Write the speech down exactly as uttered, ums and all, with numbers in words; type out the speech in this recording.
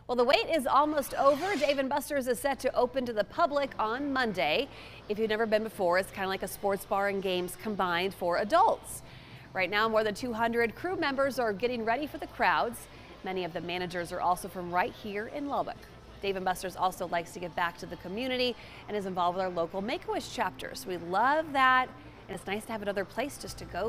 Well, the wait is almost over. Dave and Buster's is set to open to the public on Monday. If you've never been before, it's kind of like a sports bar and games combined for adults. Right now, more than two hundred crew members are getting ready for the crowds. Many of the managers are also from right here in Lubbock. Dave and Buster's also likes to give back to the community and is involved with our local Make-A-Wish chapter. So we love that, and it's nice to have another place just to go